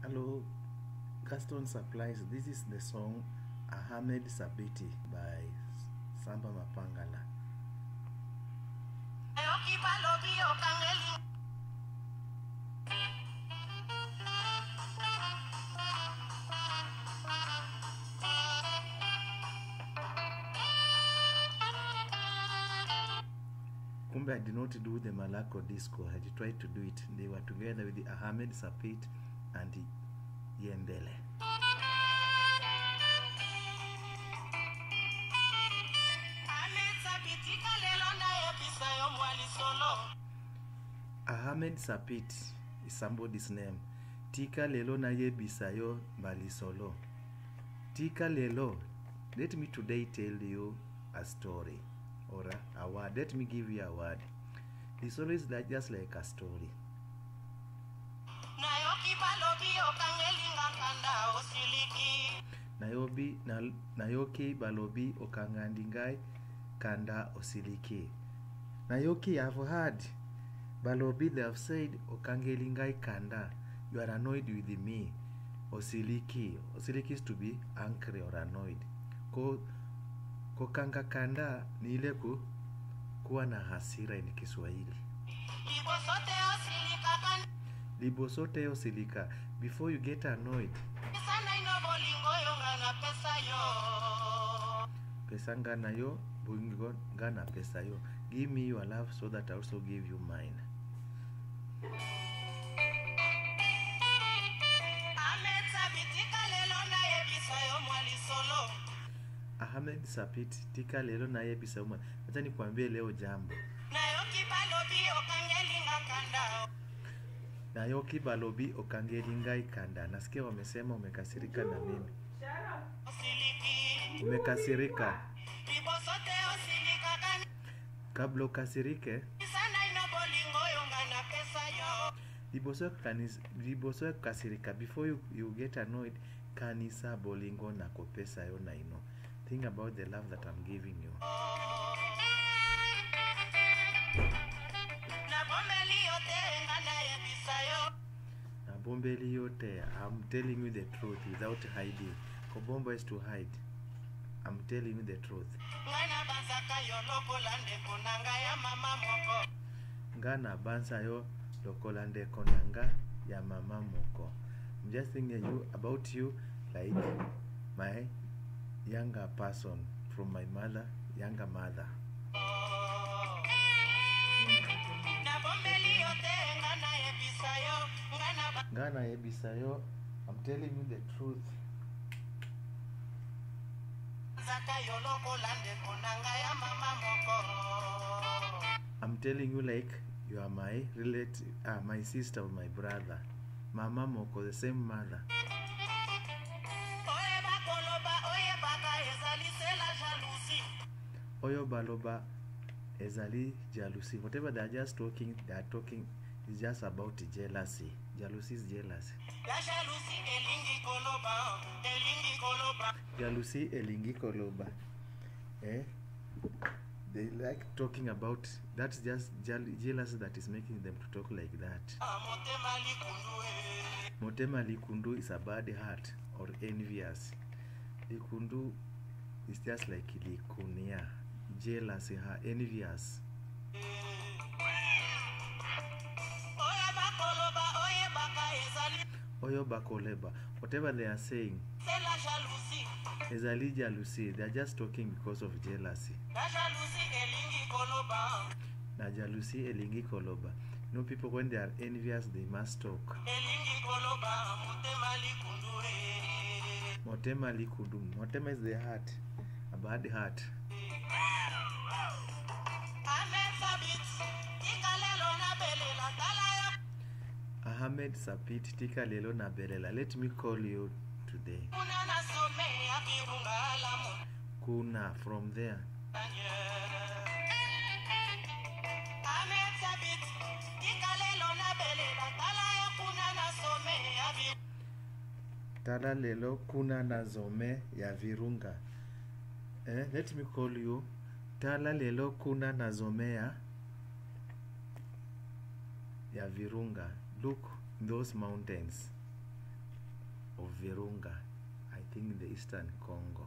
Hello, Gaston Supplies. This is the song Ahmed Sabiti by Samba Mapangala. Kumbe I did not do the Malako disco. I tried to do it. They were together with the Ahmed Sapit and the Yembele. Ahmed Sapit is somebody's name. Tika lelo na ye bisayo malisolo. Tika lelo. Let me today tell you a story or a word. Let me give you a word. It's always like just like a story. Nayoki balobi okangandingai kanda osiliki. Nayoki, I've heard. Balobi, they have said okangelingai kanda. You are annoyed with me. Osiliki. Osiliki is to be angry or annoyed. Kokanga kanda ni ile kuwa na hasira ni Kiswahili. Libosote osilika. Before you get annoyed. Pesanga na yo, bungo gana pesa yo. Give me your love so that I also give you mine. Ahmed Sapit tika lelo na ye bisa uma. Acha nikwambie leo jambo. Nayoki balobi okangelingai kanda. Nasikia wamesema umekasirika na mimi. Umekasirika. Kabla ukasirike. Liboso kasirika. Before you get annoyed, kanisa bolingo na kopesa yo na ino. Think about the love that I'm giving you. Nabombeli yote. I'm telling you the truth without hiding. Kobombo is to hide. I'm telling you the truth. Ngana bansa yo lokolande konanga ya mama moko. I'm just thinking about you like my younger person from my younger mother. Ngana ebisayo, I'm telling you the truth. I'm telling you like you are my relative, my sister or my brother. Mama moko, the same mother. Oyo baloba ezali jealousy. Whatever they are just talking, is just about jealousy. Jealousy is jealousy. Jealousy elingi koloba. They like talking about, that's just jealousy that is making them to talk like that. Motema likundu is a bad heart or envious. Likundu is just like likunia. Jealousy, her envious. Oyo bakoleba. Whatever they are saying, ezali jealousy. They are just talking because of jealousy. Na jealousy elingi koloba. You know, people when they are envious, they must talk. Motema likundu. Motema is the heart, a bad heart. Ahmed Sapit tika lelo na belela. Let me call you today. Kuna from there. Tala lelo kuna na zome ya virunga. Let me call you. Tala lelo kuna na zome ya virunga. Look those mountains. of Virunga, I think in the eastern Congo.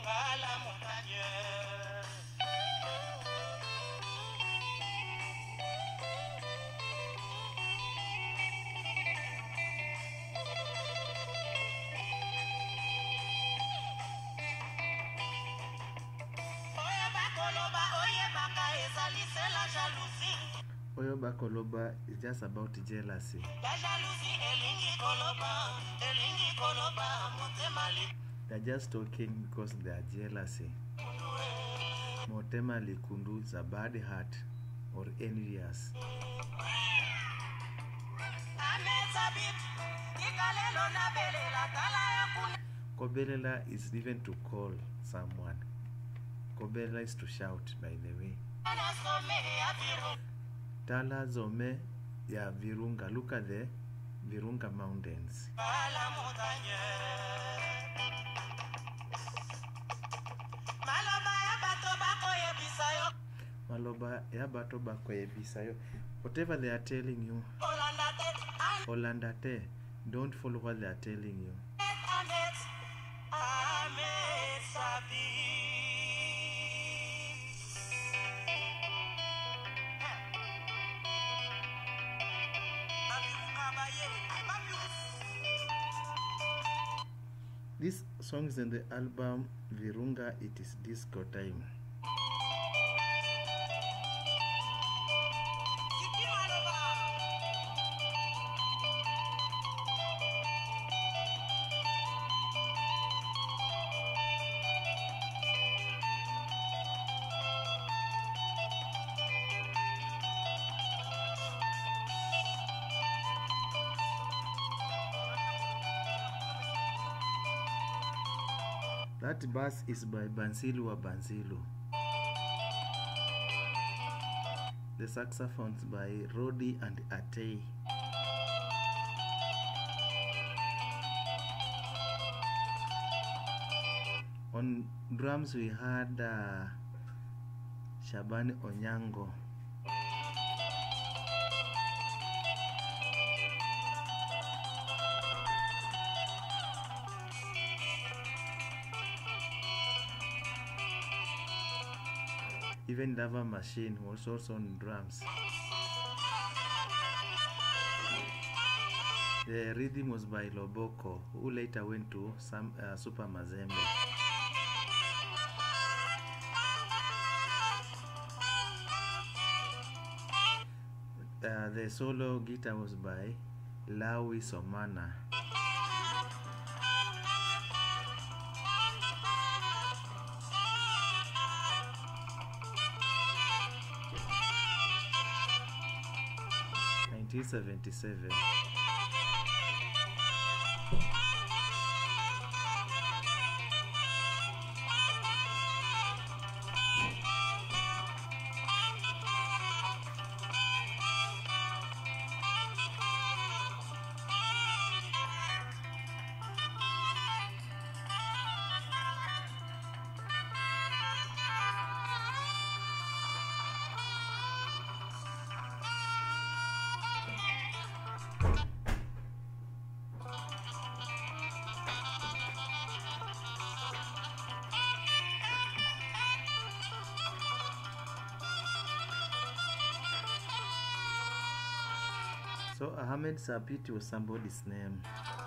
Oyoba Koloba is just about jealousy. They're just talking because they are jealousy. Motema Likundu is a bad heart or envious. Kobelela is even to call someone. Kobelela is to shout, by the way. Tala Zome ya Virunga. Look at the Virunga mountains. Maloba ya bato bako yebisayo. Whatever they are telling you, Olandate, don't follow what they are telling you. This song is in the album Virunga, It Is Disco Time. That bass is by Banzilu wa Banzilu. The saxophones by Rodi and Atei. On drums we had Shabani Onyango. Even Dava Machine was also on drums. The rhythm was by Loboko, who later went to Super Mazembe. The solo guitar was by Lawi Somana. In 1977. So Ahmed Sapiti was somebody's name.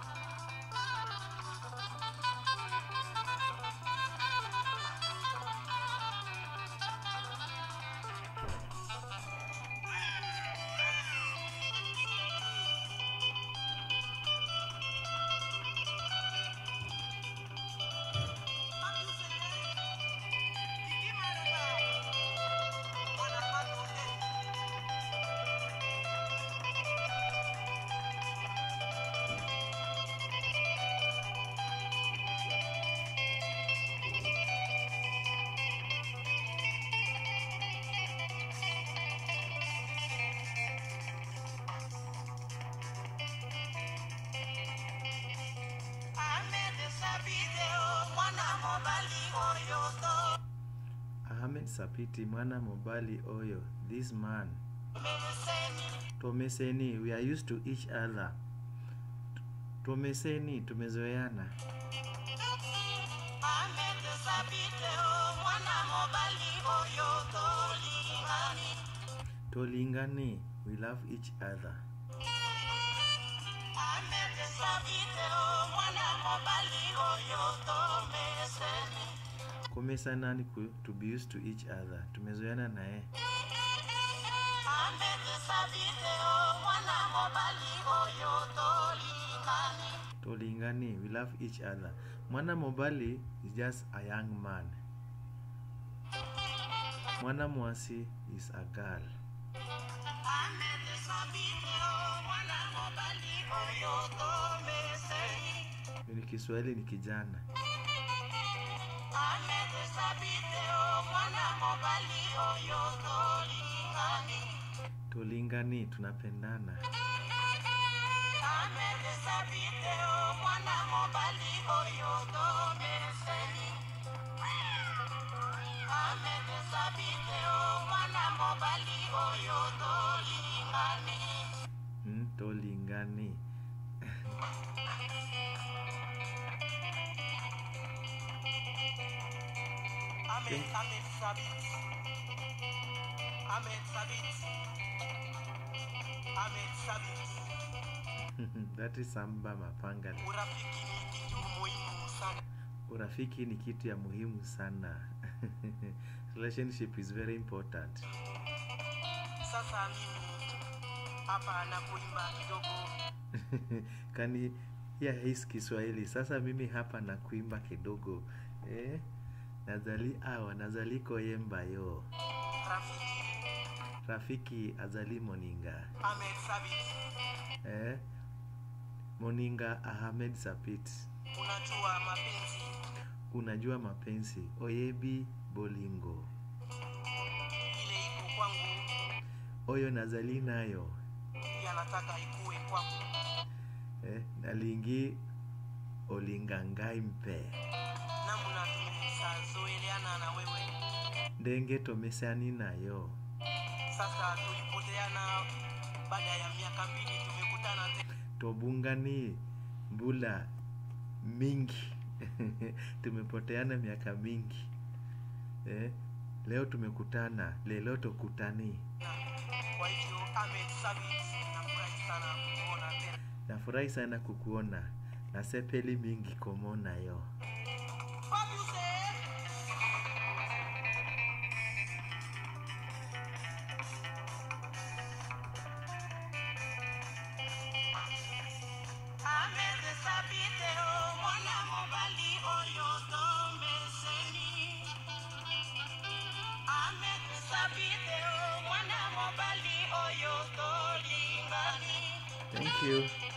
Ahmed Sapiti Mwana Mobali Oyo, this man. Tomeseni, we are used to each other. Tuomeseni, tumezoeana. Tolingani, we love each other. Komesana ni to be used to each other. Tumezoeana naye. Tolingani, we love each other. Mwana mobali is just a young man. Mwana mwasi is a girl. Ni Kiswahili ni kijana. Tolingani, tunapendana. Tolingani. That is Samba Mapanga. Urafiki ni kitu ya muhimu sana. Relationship is very important. Sasa mimi hapa nakuimba kidogo. Kani ya hisi Kiswahili. Sasa mimi hapa nakuimba kidogo. Nazaliko yemba yo. Rafiki azali Moninga. Ahmed Sabit. Moninga Ahmed Sabit. Unajua mapenzi. Oyebi bolingo. Ile iko kwangu. Oyo nazali nayo. Yanataka ikue kwako. Nalingi olingangai mpe. Namuna tumezoeleana na wewe. Ndenge tomesani nayo. Sasa tulipoteana baada ya miaka 2 tumekutana tena. Tobungani mbula mingi. Tumepoteana miaka mingi. Leo tumekutana, leo tokutani. Kwa hivyo Ahmed Sabit, nafurahi sana kukuona tena. Nafurahi sana kukuona. Na sepeli mingi komona yo. Thank you.